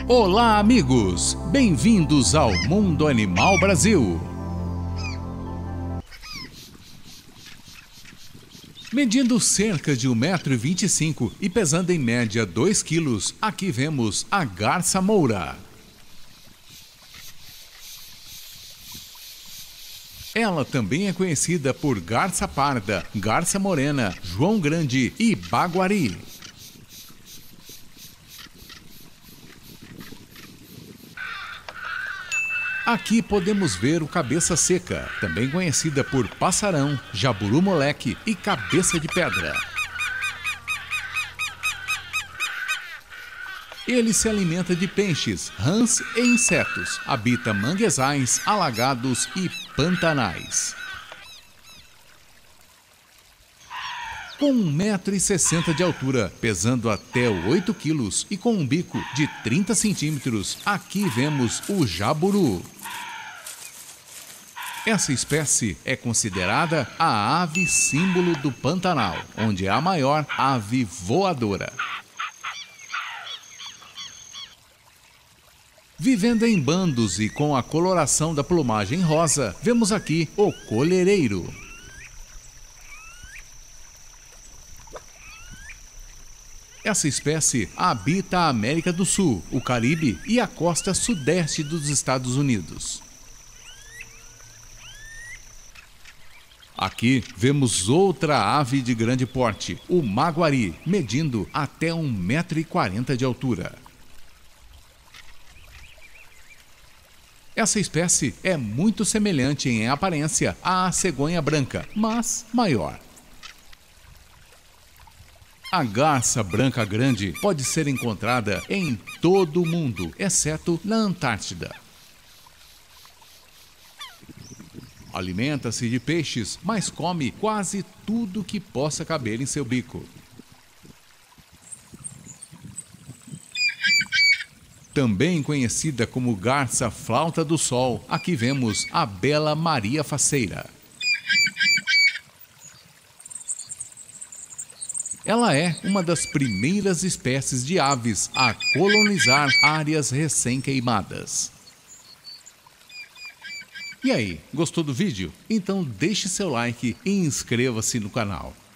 Olá, amigos! Bem-vindos ao Mundo Animal Brasil! Medindo cerca de 1,25 m e pesando em média 2 kg, aqui vemos a garça moura. Ela também é conhecida por garça parda, garça morena, João Grande e baguari. Aqui podemos ver o cabeça seca, também conhecida por passarão, jaburu moleque e cabeça de pedra. Ele se alimenta de peixes, rãs e insetos. Habita manguezais, alagados e pantanais. Com 1,60 m de altura, pesando até 8 kg e com um bico de 30 centímetros, aqui vemos o jaburu. Essa espécie é considerada a ave símbolo do Pantanal, onde é a maior ave voadora. Vivendo em bandos e com a coloração da plumagem rosa, vemos aqui o colhereiro. Essa espécie habita a América do Sul, o Caribe e a costa sudeste dos Estados Unidos. Aqui vemos outra ave de grande porte, o maguari, medindo até 1,40 m de altura. Essa espécie é muito semelhante em aparência à cegonha branca, mas maior. A garça branca grande pode ser encontrada em todo o mundo, exceto na Antártida. Alimenta-se de peixes, mas come quase tudo que possa caber em seu bico. Também conhecida como garça flauta do sol, aqui vemos a bela Maria Faceira. Ela é uma das primeiras espécies de aves a colonizar áreas recém-queimadas. E aí, gostou do vídeo? Então deixe seu like e inscreva-se no canal.